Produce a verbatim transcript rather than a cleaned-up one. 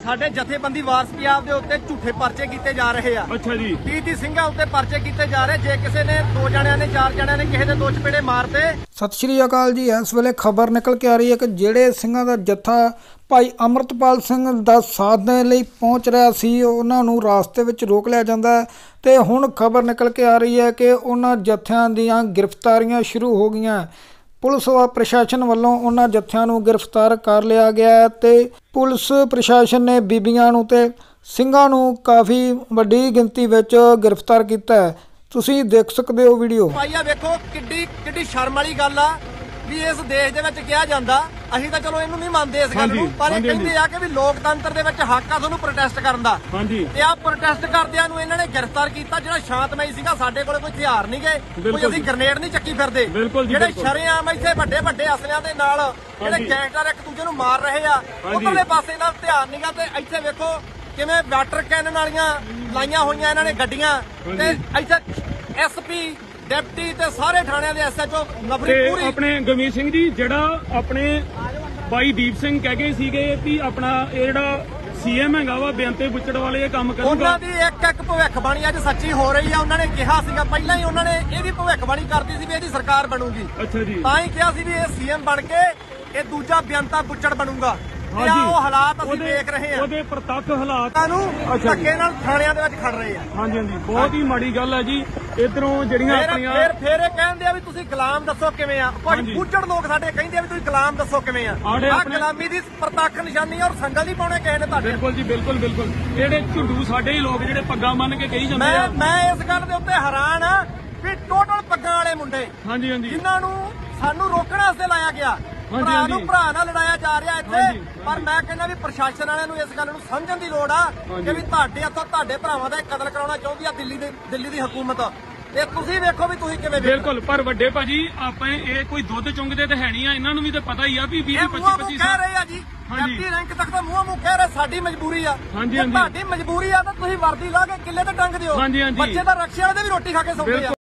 ਸਾਡੇ ਜਥੇਬੰਦੀ ਵਾਰਸ ਪੰਜਾਬ ਦੇ ਉੱਤੇ ਝੂਠੇ ਪਰਚੇ ਕੀਤੇ ਜਾ ਰਹੇ ਆ। ਅੱਛਾ ਜੀ। ਤੀਹ ਤੀਹ ਸਿੰਘਾਂ ਉੱਤੇ ਪਰਚੇ ਕੀਤੇ ਜਾ ਰਹੇ। ਜੇ ਕਿਸੇ ਨੇ ਦੋ ਜਣਿਆਂ ਨੇ ਚਾਰ ਜਣਿਆਂ ਨੇ ਕਿਸੇ ਦੇ ਦੋ ਚਪੇੜੇ ਮਾਰਤੇ। ਸਤਿ ਸ਼੍ਰੀ ਅਕਾਲ ਜੀ। ਇਸ ਵੇਲੇ ਖਬਰ ਨਿਕਲ ਕੇ ਆ ਰਹੀ ਹੈ ਕਿ ਜਿਹੜੇ ਸਿੰਘਾਂ ਦਾ ਜੱਥਾ ਭਾਈ ਅਮਰਤਪਾਲ ਸਿੰਘ ਦਾ ਸਾਥ ਦੇਣ ਲਈ ਪਹੁੰਚ ਰਿਹਾ ਸੀ, ਉਹਨਾਂ ਨੂੰ ਰਾਸਤੇ ਵਿੱਚ ਰੋਕ ਲਿਆ ਜਾਂਦਾ ਹੈ ਤੇ ਹੁਣ ਖਬਰ ਨਿਕਲ ਕੇ ਆ ਰਹੀ ਹੈ ਕਿ ਉਹਨਾਂ ਜੱਥਿਆਂ ਦੀਆਂ ਗ੍ਰਿਫਤਾਰੀਆਂ ਸ਼ੁਰੂ ਹੋ ਗਈਆਂ। पुलिस व प्रशासन वालों उन्हां जत्थियां नूं गिरफ्तार कर लिया गया है ते पुलिस प्रशासन ने बीबियां नूं ते ਸਿੰਘਾਂ नूं काफ़ी वड्डी गिनती विच गिरफ्तार किया है। तुसीं देख सकते हो वीडियो। भाईया देखो किड्डी किड्डी शर्म वाली गल आ भी इस देश दे विच किहा जांदा। ਅਸੀਂ ਤਾਂ ਚਲੋ ਇਹਨੂੰ ਨਹੀਂ ਮੰਨਦੇ ਇਸ ਗੱਲ ਨੂੰ, ਪਰ ਇਹ ਕਹਿੰਦੇ ਆ ਕਿ ਵੀ ਲੋਕਤੰਤਰ ਦੇ ਵਿੱਚ ਹੱਕ ਆ ਤੁਹਾਨੂੰ ਪ੍ਰੋਟੈਸਟ ਕਰਨ ਦਾ। ਤੇ ਆ ਪ੍ਰੋਟੈਸਟ ਕਰਦਿਆਂ ਨੂੰ ਇਹਨਾਂ ਨੇ ਗ੍ਰਿਫਤਾਰ ਕੀਤਾ ਜਿਹੜਾ ਸ਼ਾਂਤਮਈ ਸੀਗਾ। ਸਾਡੇ ਕੋਲ ਕੋਈ ਹਥਿਆਰ ਨਹੀਂ ਗਏ, ਕੋਈ ਅਸੀਂ ਗ੍ਰਨੇਡ ਨਹੀਂ ਚੱਕੀ ਫਿਰਦੇ। ਜਿਹੜੇ ਸ਼ਰੇਆਮ ਇੱਥੇ ਵੱਡੇ ਵੱਡੇ ਅਸਲਿਆਂ ਦੇ ਨਾਲ ਜਿਹੜੇ ਗੈਂਗਸਟਰ ਇੱਕ ਦੂਜੇ ਨੂੰ ਮਾਰ ਰਹੇ ਆ, ਉਧਰਲੇ ਪਾਸੇ ਨਾਲ ਧਿਆਨ ਨਹੀਂਗਾ। ਤੇ ਇੱਥੇ ਵੇਖੋ ਕਿਵੇਂ ਵਾਟਰ ਕੈਨਨ ਵਾਲੀਆਂ ਲਾਈਆਂ ਹੋਈਆਂ ਇਹਨਾਂ ਨੇ ਗੱਡੀਆਂ ਤੇ ਇੱਥੇ ਐਸ ਪੀ ਡਿਪਟੀ ਤੇ ਸਾਰੇ ਥਾਣਿਆਂ ਦੇ ਐਸ ਐਚ ਓ ਨਫਰੀ ਪੂਰੀ। ਆਪਣੇ ਗਮੀਤ ਸਿੰਘ ਜੀ ਜਿਹੜਾ ਆਪਣੇ ਬਾਈ ਦੀਪ ਸਿੰਘ ਕਹਿ ਗਏ ਸੀਗੇ ਵੀ ਆਪਣਾ ਇਹ ਜਿਹੜਾ ਸੀਐਮ ਹੈਗਾ ਵਾ ਬੇਅੰਤੇ ਬੁੱਚੜ ਵਾਲੇ ਇਹ ਕੰਮ ਕਰੂਗਾ। ਉਹਨਾਂ ਦੀ ਇੱਕ ਇੱਕ ਭਵਿੱਖਬਾਣੀ ਅੱਜ ਸੱਚੀ ਹੋ ਰਹੀ ਆ। ਉਹਨਾਂ ਨੇ ਕਿਹਾ ਸੀਗਾ ਪਹਿਲਾਂ ਹੀ, ਉਹਨਾਂ ਨੇ ਇਹਦੀ ਭਵਿੱਖਬਾਣੀ ਕਰਦੀ ਸੀ ਵੀ ਇਹਦੀ ਸਰਕਾਰ ਬਣੂਗੀ। ਅੱਛਾ ਜੀ। ਤਾਂ ਹੀ ਕਿਹਾ ਸੀ ਵੀ ਇਹ ਸੀਐਮ ਬਣ ਕੇ ਇਹ ਦੂਜਾ ਬੇਅੰਤਾ ਬੁੱਚੜ ਬਣੂਗਾ। ਤੇ ਆ ਉਹ ਹਾਲਾਤ ਅਸੀਂ ਦੇਖ ਰਹੇ ਆ, ਉਹਦੇ ਪ੍ਰਤੱਖ ਹਾਲਾਤ ਨੂੰ ਧੱਕੇ ਨਾਲ ਥਾਣਿਆਂ ਦੇ ਵਿੱਚ ਖੜ ਰਹੇ ਆ। ਹਾਂਜੀ ਹਾਂਜੀ, ਬਹੁਤ ਹੀ ਮਾੜੀ ਗੱਲ ਹੈ ਜੀ। ਇਧਰੋਂ ਜਿਹੜੀਆਂ ਆਪਣੀਆਂ ਫੇਰ ਫੇਰ ਇਹ ਕਹਿੰਦੇ ਆ ਵੀ ਤੁਸੀਂ ਗੁਲਾਮ ਦੱਸੋ ਕਿਵੇਂ ਆ। ਕੁਝ ਬੁੱਚੜ ਲੋਕ ਸਾਡੇ ਕਹਿੰਦੇ ਆ ਵੀ ਤੁਸੀਂ ਗੁਲਾਮ ਦੱਸੋ ਕਿਵੇਂ ਆ। ਆ ਗੁਲਾਮੀ ਦੀ ਪ੍ਰਤੱਖ ਨਿਸ਼ਾਨੀ ਔਰ ਸੰਗਲ ਨਹੀਂ ਪਾਉਣੇ ਕਿਸੇ ਨੇ ਤੁਹਾਡੇ। ਬਿਲਕੁਲ ਜੀ, ਬਿਲਕੁਲ ਬਿਲਕੁਲ। ਜਿਹੜੇ ਝੁੰਡੂ ਸਾਡੇ ਹੀ ਲੋਕ ਜਿਹੜੇ ਪੱਗਾਂ ਮੰਨ ਕੇ ਕਹੀ ਜਾਂਦੇ ਆ। ਮੈਂ ਇਸ ਗੱਲ ਦੇ ਉੱਤੇ ਹੈਰਾਨ ਆ ਵੀ ਟੋਟਲ ਪੱਗਾਂ ਵਾਲੇ ਮੁੰਡੇ ਹਾਂਜੀ ਹਾਂਜੀ ਜਿਨ੍ਹਾਂ ਨੂੰ ਸਾਨੂੰ ਰੋਕਣ ਵਾਸਤੇ ਲਾਇਆ ਗਿਆ, ਭਰਾ ਨੂੰ ਭਰਾ ਨਾਲ ਲੜਾਇਆ ਜਾ ਰਿਹਾ ਇੱਥੇ। ਪਰ ਮੈਂ ਕਹਿੰਦਾ ਵੀ ਪ੍ਰਸ਼ਾਸਨ ਵਾਲਿਆਂ ਨੂੰ ਇਸ ਗੱਲ ਨੂੰ ਸਮਝਣ ਦੀ ਲੋੜ ਆ ਕਿ ਵੀ ਤੁਹਾਡੇ ਹੱਥੋਂ ਤੁਹਾਡੇ ਭਰਾਵਾਂ ਦਾ ਕਤਲ ਕਰਾਉਣਾ ਚਾਹੁੰਦੀ ਆ ਦਿੱਲੀ ਦੀ ਦਿੱਲੀ ਦੀ ਹਕੂਮਤ। ਇਹ ਤੁਸੀਂ ਵੇਖੋ ਵੀ ਤੁਸੀਂ ਕਿਵੇਂ। ਬਿਲਕੁਲ, ਪਰ ਵੱਡੇ ਭਾਜੀ ਆਪਾਂ ਇਹ ਕੋਈ ਦੁੱਧ ਚੁੰਗਦੇ ਤੇ ਹੈ ਨਹੀਂ ਆ। ਇਹਨਾਂ ਨੂੰ ਵੀ ਤਾਂ ਪਤਾ ਹੀ ਆ ਵੀ ਵੀਹ ਪੱਚੀ ਪੱਚੀ ਕਹਿ ਰਹੇ ਆ ਜੀ ਡਿਪਟੀ ਰੈਂਕ ਤੱਕ ਤਾਂ ਮੂੰਹ ਮੂੰਹ ਕਹਿ ਰਹੇ ਸਾਡੀ ਮਜਬੂਰੀ ਆ। ਹਾਂਜੀ ਹਾਂਜੀ, ਤੁਹਾਡੀ ਮਜਬੂਰੀ ਆ ਤਾਂ ਤੁਸੀਂ ਵਰਦੀ ਲਾ ਕੇ ਕਿੱਲੇ ਤੇ ਟੰਗ ਦਿਓ। ਬੱਚੇ ਤਾਂ ਰਕਸ਼ੇ ਵਾਲੇ ਦੇ ਵੀ ਰੋਟੀ ਖਾ ਕੇ ਸੌਂਦੇ ਆ।